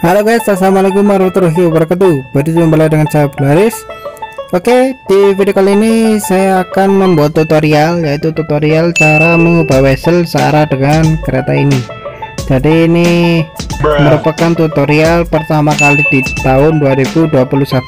Halo guys, assalamualaikum warahmatullahi wabarakatuh. Berjumpa lagi dengan saya Blaris. Oke, di video kali ini saya akan membuat tutorial, yaitu tutorial cara mengubah wesel searah dengan kereta ini. Jadi ini merupakan tutorial pertama kali di tahun 2021.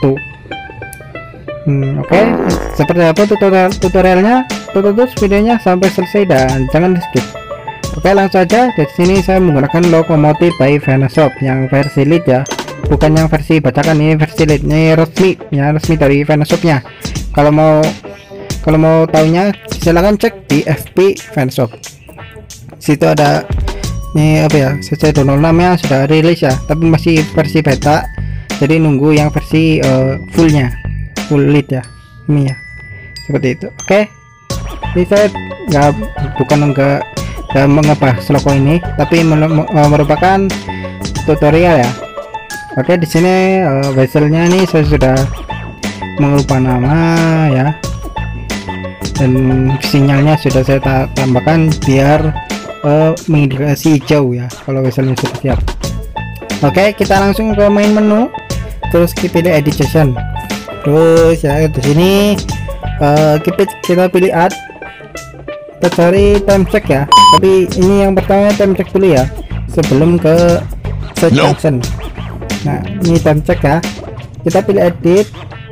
Oke, seperti apa tutorialnya? Tonton terus videonya sampai selesai dan jangan di skip. Oke, langsung saja. Di sini saya menggunakan lokomotif by Vanashop yang versi lead ya, bukan yang versi bacakan. Ini versi lead, ini resmi ya, resmi dari Vanashopnya. Kalau mau tahunya silahkan cek di FB Vanashop. Situ ada ini apa ya, CC206 ya, sudah rilis ya, tapi masih versi beta, jadi nunggu yang versi fullnya, full lead ya, ini ya, seperti itu. Oke, ini saya enggak mengebahas loko ini, tapi merupakan tutorial ya. Oke, di sini vesselnya ini saya sudah mengubah nama ya, dan sinyalnya sudah saya tambahkan biar mengindikasi hijau ya kalau vesselnya sudah siap. Oke, kita langsung ke main menu, terus kita pilih edit session, terus ya di sini kita pilih add. Kita cari time check ya, tapi ini yang pertama time check dulu ya sebelum ke set junction. Nah, ini time check ya, kita pilih edit.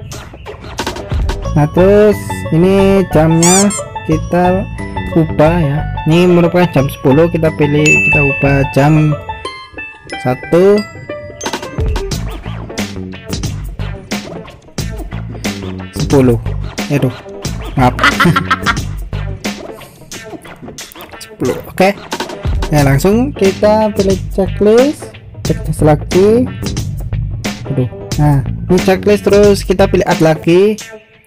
Nah, terus ini jamnya kita ubah ya, ini merupakan jam 10, kita ubah jam 1:10. Aduh, maaf. Oke, ya langsung kita pilih checklist lagi. Aduh, nah ini checklist, terus kita pilih add lagi,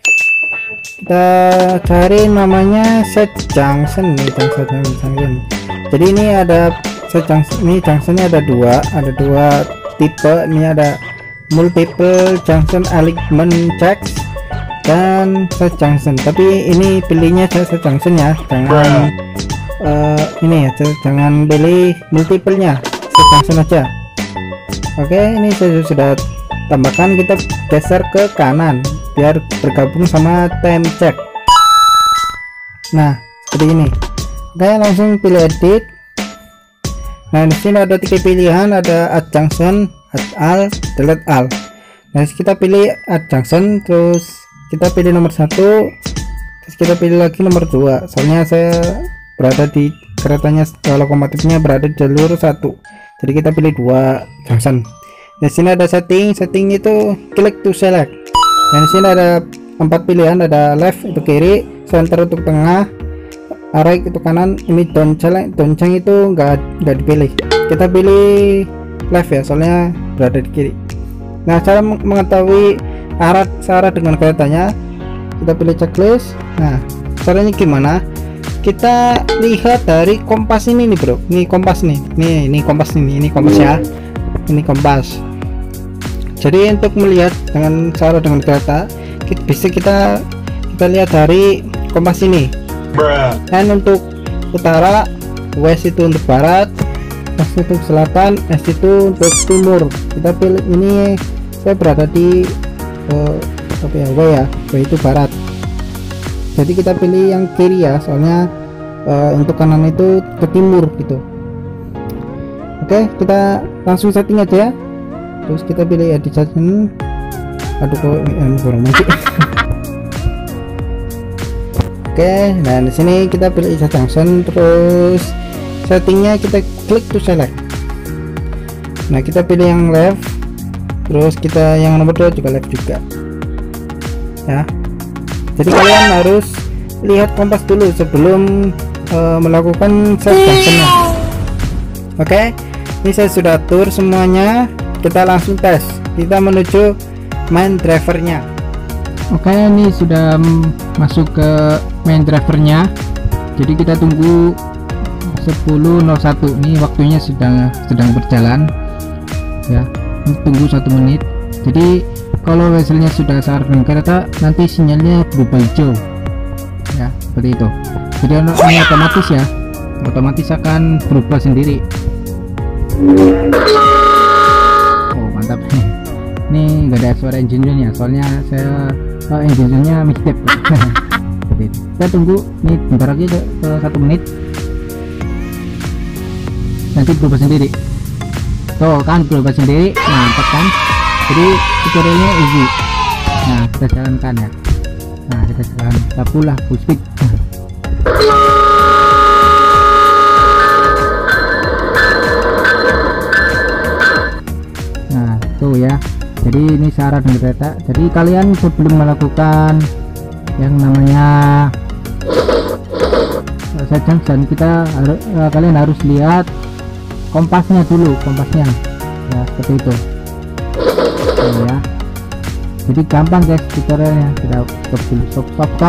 kita cari namanya set junction nih, junction. Jadi ini ada set junction, ini junctionnya ada dua tipe, ini ada multiple junction alignment checks dan set junction, tapi ini pilihnya set junction ya, jangan ini ya, jangan pilih multiple-nya, set junction aja. Oke, ini saya sudah tambahkan, kita geser ke kanan biar bergabung sama time check. Nah, seperti ini. Oke, langsung pilih edit. Nah, di sini ada 3 pilihan, ada add junction, add all, delete all. Nah, kita pilih add junction, terus kita pilih nomor 1, terus kita pilih lagi nomor 2. Soalnya saya berada di keretanya, lokomotifnya berada di jalur 1, jadi kita pilih 2 junction. Di sini ada setting itu klik to select, dan di sini ada 4 pilihan, ada left itu kiri, center untuk tengah, right itu kanan. Ini donceng itu enggak dipilih, kita pilih left ya, soalnya berada di kiri. Nah, cara mengetahui arah dengan keretanya, kita pilih checklist. Nah, caranya gimana? Kita lihat dari kompas ini nih bro, ini kompas nih, ini kompas ya, ini kompas. Jadi untuk melihat dengan kereta, kita lihat dari kompas ini. Dan untuk utara, west itu untuk barat, east itu selatan, east itu untuk timur. Kita pilih, ini saya berada di W ya, W itu barat. Jadi kita pilih yang kiri ya, soalnya untuk kanan itu ke timur gitu. Oke, kita langsung setting aja ya. Terus kita pilih edit session. Aduh, kok informasi. Oke, nah di sini kita pilih set junction, terus settingnya kita klik to select. Nah, kita pilih yang left, terus kita yang nomor 2 juga left juga ya. Jadi kalian harus lihat kompas dulu sebelum melakukan set junctionnya. Oke, ini saya sudah atur semuanya. Kita langsung tes, kita menuju main drivernya. Oke, ini sudah masuk ke main drivernya, jadi kita tunggu 10:01. ini waktunya sedang berjalan ya, tunggu 1 menit. Jadi kalau vesselnya sudah searah dengan kereta, nanti sinyalnya berubah hijau ya, seperti itu. Jadi ini otomatis akan berubah sendiri. mantap. Ini gak ada suara engine-nya, soalnya saya engine-nya mixtape. Jadi kita tunggu nih bentar lagi ke 1 menit, nanti berubah sendiri. Tuh kan berubah sendiri, mantap kan. Jadi tutorialnya easy. Nah kita jalankan ya. Nah kita jalan, kita full speed. Nah tuh ya, jadi ini syarat dari kereta. Jadi kalian sebelum melakukan yang namanya junction, kalian harus lihat kompasnya dulu, kompasnya ya, seperti itu ya. Jadi gampang guys tutorialnya. Kita stop dulu, stop.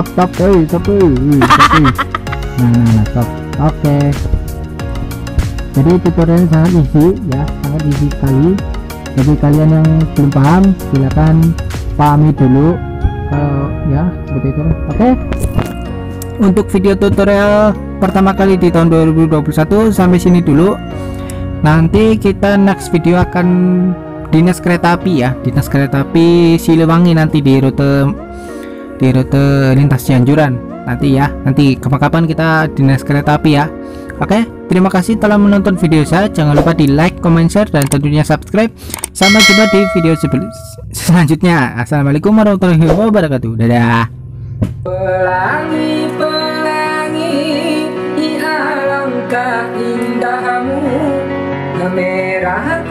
Nah stop. Oke. Jadi tutorialnya sangat easy ya, sangat easy sekali. Jadi kalian yang belum paham silakan pahami dulu ya, seperti itu. Oke. Untuk video tutorial pertama kali di tahun 2021 sampai sini dulu. Nanti kita next video akan dinas kereta api ya, dinas kereta api Siliwangi, nanti di rute lintas Cianjuran nanti ya. Nanti kapan-kapan kita dinas kereta api ya. Oke, terima kasih telah menonton video saya. Jangan lupa di like, comment, share, dan tentunya subscribe. Sampai jumpa di video selanjutnya. Assalamualaikum warahmatullahi wabarakatuh. Dadah. Pelangi, alangkah indahmu, memerah